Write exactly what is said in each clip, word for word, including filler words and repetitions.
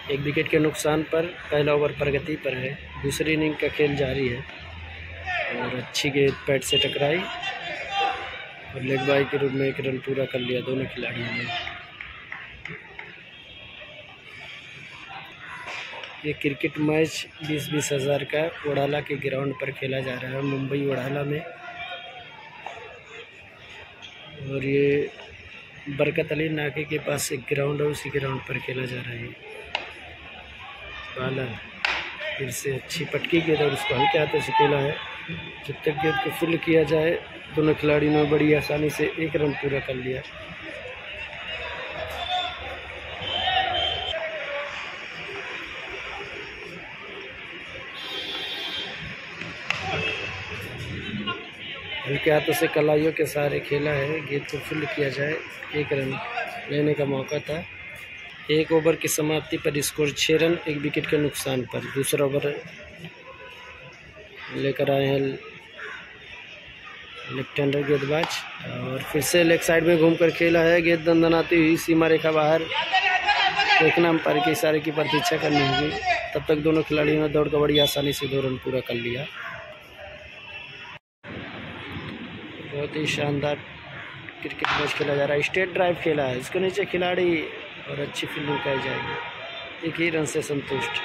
एक विकेट के नुकसान पर पहला ओवर प्रगति पर है। दूसरी इनिंग का खेल जारी है और अच्छी गेंद पैड से टकराई और लेग बाई के रूप में एक रन पूरा कर लिया दोनों खिलाड़ियों ने। ये क्रिकेट मैच बीस बीस हज़ार का वडाला के ग्राउंड पर खेला जा रहा है, मुंबई वडाला में। और ये बरकत अली नाके के पास एक ग्राउंड है, उसी ग्राउंड पर खेला जा रहा है। बालर फिर से अच्छी पटकी गेंद और उसको हल्के हाथों से खेला है। जब तक गेंद को फील्ड किया जाए दोनों खिलाड़ियों ने बड़ी आसानी से एक रन पूरा कर लिया। हल्के हाथों से कलाइयों के सहारे खेला है, गेंद को फील्ड किया जाए एक रन लेने का मौका था। एक ओवर की समाप्ति पर स्कोर छः रन एक विकेट के नुकसान पर। दूसरा ओवर लेकर आए हैं लेफ्ट हैंडर गेंदबाज और फिर से लेग साइड में घूमकर खेला है। गेंद दंदनाती हुई सीमा रेखा बाहर। देखना अंपायर के इशारे की प्रतीक्षा करनी होगी। तब तक दोनों खिलाड़ियों ने दौड़ कर बड़ी आसानी से दो रन पूरा कर लिया। बहुत ही शानदार क्रिकेट मैच खेला जा रहा है। स्ट्रेट ड्राइव खेला है, इसके नीचे खिलाड़ी और अच्छी फील्डिंग कराई जाएगी। एक ही रन से संतुष्ट।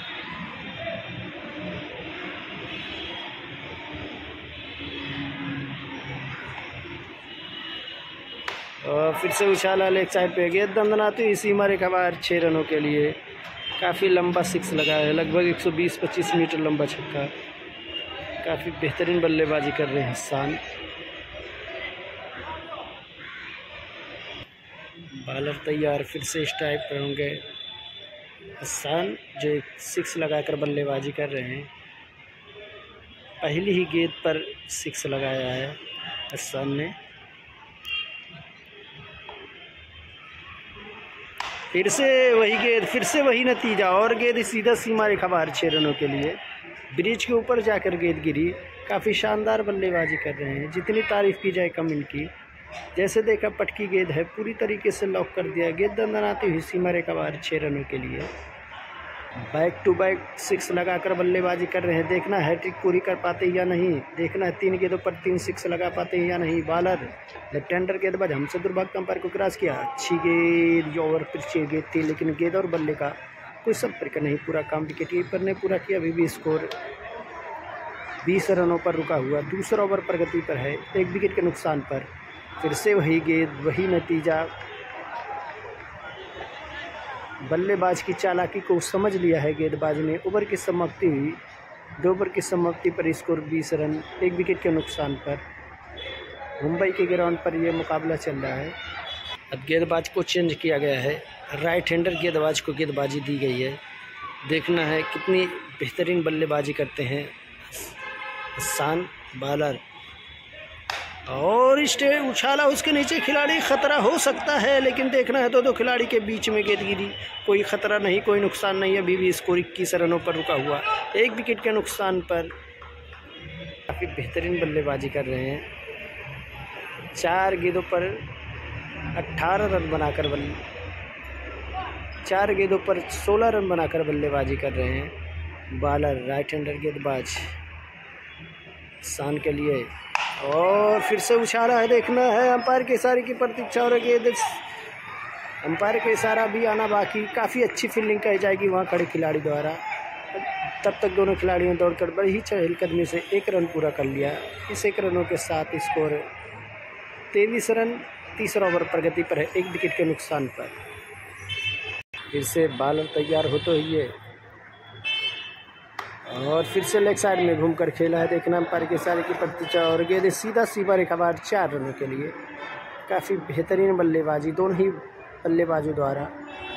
और फिर से उछाला लेग साइड पे, गेंद दंदनाती हुई सीमा रेखा बाहर। छः रनों के लिए काफ़ी लंबा सिक्स लगा है, लगभग एक सौ बीस पच्चीस मीटर लंबा छक्का। काफ़ी बेहतरीन बल्लेबाजी कर रहे हैं हसन। बॉलर तैयार, फिर से स्ट्राइक पर होंगे हसन जो एक सिक्स लगाकर बल्लेबाजी कर रहे हैं। पहली ही गेंद पर सिक्स लगाया है हसन ने। फिर से वही गेंद, फिर से वही नतीजा और गेंद सीधा सीमा रेखा बाहर। छः रनों के लिए ब्रिज के ऊपर जाकर गेंद गिरी। काफ़ी शानदार बल्लेबाजी कर रहे हैं, जितनी तारीफ़ की जाए कम इनकी। जैसे देखा पटकी गेंद है, पूरी तरीके से लॉक कर दिया। गेंद दंदनाती हुई सीमा रेखा बाहर। छः रनों के लिए बैक टू बैक सिक्स लगाकर बल्लेबाजी कर रहे हैं। देखना हैट्रिक पूरी कर पाते या नहीं, देखना है तीन गेंदों पर तीन सिक्स लगा पाते हैं या नहीं। बॉलर लेफ्ट हैंडर गेंदबाज हमसे दुर्भाग्य अंपायर को क्रॉस किया। अच्छी गेंद, जो ओवर पिछली गेंद थी, लेकिन गेंद और बल्ले का कोई संपर्क नहीं। पूरा काम विकेट कीपर ने पूरा किया। अभी भी स्कोर बीस रनों पर रुका हुआ। दूसरा ओवर प्रगति पर है, एक विकेट के नुकसान पर। फिर से वही गेंद, वही नतीजा। बल्लेबाज की चालाकी को समझ लिया है गेंदबाज ने। ओवर की समाप्ति हुई, दो ओवर की समाप्ति पर स्कोर बीस रन एक विकेट के नुकसान पर। मुंबई के ग्राउंड पर यह मुकाबला चल रहा है। अब गेंदबाज को चेंज किया गया है, राइट हैंडर गेंदबाज को गेंदबाजी दी गई है। देखना है कितनी बेहतरीन बल्लेबाजी करते हैं हसन। बॉलर और स्टे उछाला, उसके नीचे खिलाड़ी। खतरा हो सकता है, लेकिन देखना है तो दो खिलाड़ी के बीच में गेंद गिरी। कोई खतरा नहीं, कोई नुकसान नहीं। अभी भी स्कोर इक्कीस रनों पर रुका हुआ, एक विकेट के नुकसान पर। काफ़ी बेहतरीन बल्लेबाजी कर रहे हैं। चार गेंदों पर अट्ठारह रन बनाकर बल्ले चार गेंदों पर सोलह रन बनाकर बल्लेबाजी कर रहे हैं। बॉलर राइट हैंडर गेंदबाज हसन के लिए और फिर से उछाला है। देखना है अंपायर के इशारे की प्रतीक्षा और गेंद अंपायर का इशारा भी आना बाकी। काफ़ी अच्छी फील्डिंग कही जाएगी वहाँ खड़े खिलाड़ी द्वारा। तब तक दोनों खिलाड़ियों ने दौड़कर बड़ी ही चहलकदमी से एक रन पूरा कर लिया। इस एक रनों के साथ स्कोर तेईस रन। तीसरा ओवर प्रगति पर है, एक विकेट के नुकसान पर। फिर से बॉलर तैयार हो तो ही है और फिर से लेग साइड में घूमकर खेला है। देखना अंपायर के इशारे की प्रतीक्षा और गेंद सीधा सीमा रेखा बाहर। चार रनों के लिए काफ़ी बेहतरीन बल्लेबाजी दोनों ही बल्लेबाजों द्वारा।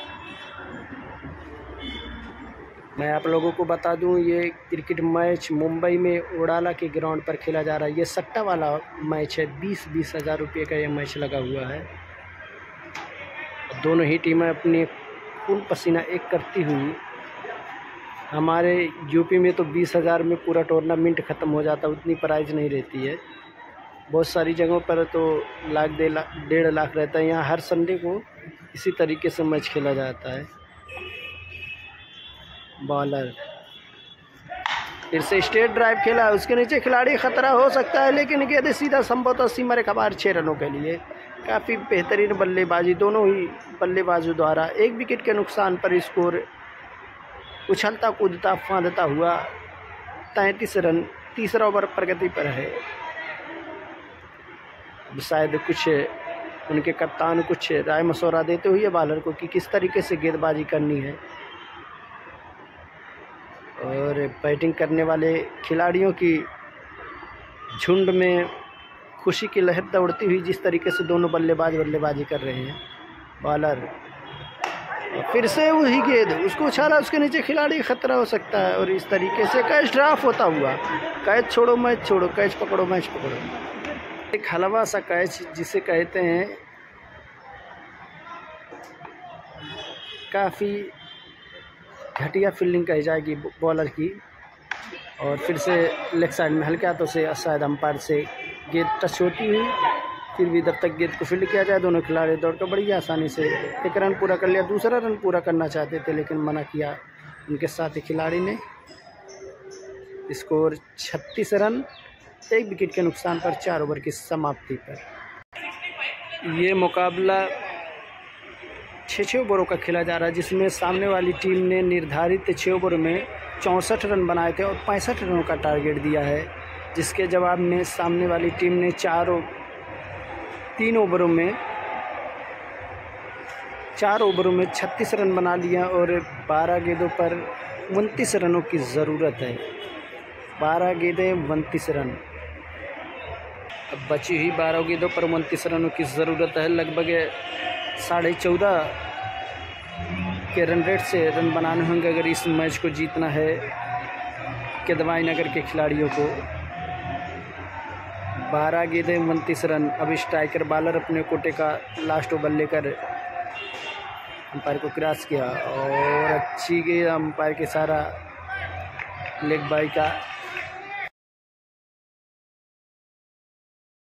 मैं आप लोगों को बता दूं, ये क्रिकेट मैच मुंबई में वडाला के ग्राउंड पर खेला जा रहा है। ये सट्टा वाला मैच है, बीस बीस हज़ार रुपये का ये मैच लगा हुआ है। दोनों ही टीमें अपनी खून पसीना एक करती हुई। हमारे यूपी में तो बीस हज़ार में पूरा टूर्नामेंट ख़त्म हो जाता, उतनी प्राइज़ नहीं रहती है। बहुत सारी जगहों पर तो लाख डेढ़ लाख डेढ़ लाख रहता है। यहाँ हर संडे को इसी तरीके से मैच खेला जाता है। बॉलर फिर से स्ट्रेट ड्राइव खेला, उसके नीचे खिलाड़ी खतरा हो सकता है, लेकिन गेंद सीधा संभवतः सीमा रेखा पार छः रनों के लिए। काफ़ी बेहतरीन बल्लेबाजी दोनों ही बल्लेबाजों द्वारा। एक विकेट के नुकसान पर स्कोर उछलता कूदता फांदता हुआ तैंतीस रन। तीसरा ओवर प्रगति पर है। शायद कुछ उनके कप्तान कुछ राय मशवरा देते हुए बॉलर को कि किस तरीके से गेंदबाजी करनी है। और बैटिंग करने वाले खिलाड़ियों की झुंड में खुशी की लहर दौड़ती हुई जिस तरीके से दोनों बल्लेबाज बल्लेबाजी कर रहे हैं। बॉलर फिर से वही गेंद, उसको उछाला, उसके नीचे खिलाड़ी खतरा हो सकता है। और इस तरीके से कैच ड्रॉप होता हुआ, कैच छोड़ो मैच छोड़ो, कैच पकड़ो मैच पकड़ो। एक हलवा सा कैच जिसे कहते हैं, काफ़ी घटिया फील्डिंग कही जाएगी बॉलर की। और फिर से लेग साइड में हल्के हाथों से शायद अंपायर से गेंद टच होती हुई, फिर भी जब तक गेंद को फील्ड किया जाए दोनों खिलाड़ी दौड़कर बड़ी आसानी से एक रन पूरा कर लिया। दूसरा रन पूरा करना चाहते थे लेकिन मना किया उनके साथी खिलाड़ी ने। स्कोर छत्तीस रन, एक विकेट के नुकसान पर चार ओवर की समाप्ति पर। ये मुकाबला छः छः ओवरों का खेला जा रहा है, जिसमें सामने वाली टीम ने निर्धारित छः ओवर में चौंसठ रन बनाए थे और पैंसठ रनों का टारगेट दिया है, जिसके जवाब में सामने वाली टीम ने चारों तीन ओवरों में चार ओवरों में छत्तीस रन बना लिया और बारह गेंदों पर उनतीस रनों की ज़रूरत है। बारह गेंदें उनतीस रन। अब बची हुई बारह गेंदों पर उनतीस रनों की ज़रूरत है। लगभग साढ़े चौदह के रन रेट से रन बनाने होंगे अगर इस मैच को जीतना है केदवाई नगर के खिलाड़ियों को। बारह गेंदें उनतीस रन। अब स्ट्राइकर बॉलर अपने कोटे का लास्ट ओवर लेकर अंपायर को क्रॉस किया और अच्छी गेंद, अंपायर के सारा लेग बाई का